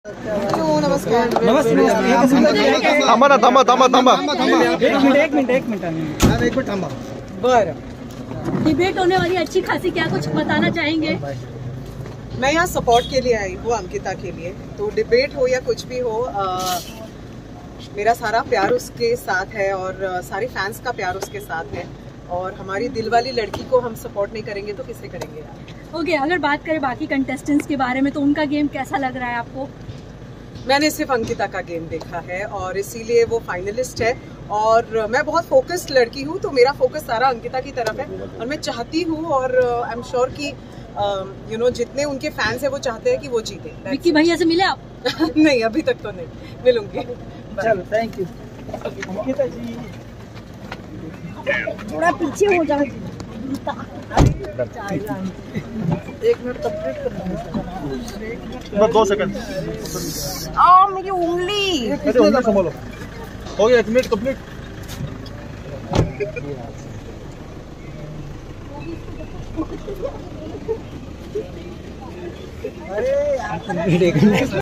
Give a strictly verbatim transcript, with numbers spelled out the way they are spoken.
नमस्कार थांबा ना थांबा थांबा थांबा एक मिनिट एक मिनिट एक मिनिट एक मिनिट थांबा। बरं, डिबेट होने वाली अच्छी खासी, क्या कुछ बताना चाहेंगे? मैं यहाँ सपोर्ट के लिए आई हूँ, अंकिता के लिए। तो डिबेट हो या कुछ भी हो, आ, मेरा सारा प्यार उसके साथ है और आ, सारे फैंस का प्यार उसके साथ है। और हमारी दिल वाली लड़की को हम सपोर्ट नहीं करेंगे तो किसे करेंगे यार। ओके okay, अगर बात करें बाकी कंटेस्टेंट्स के बारे में तो उनका गेम कैसा लग रहा है आपको? मैंने सिर्फ अंकिता का गेम देखा है और इसीलिए वो फाइनलिस्ट है। और मैं बहुत फोकस्ड लड़की हूँ, तो मेरा फोकस सारा अंकिता की तरफ है। और मैं चाहती हूँ और आई एम श्योर कि यू नो जितने उनके फैंस हैं वो चाहते हैं कि वो जीते। विक्की भैया से मिले आप? नहीं, अभी तक तो नहीं, मिलूंगी। चलो, थैंक यू अंकिता जी। थोड़ा पीछे हो जाओ। एक मिनट कंप्लीट करना, दो सेकंड। आ, मेरी उंगली। उंगली संभालो। हो गया, एक मिनट कंप्लीट। अरे यार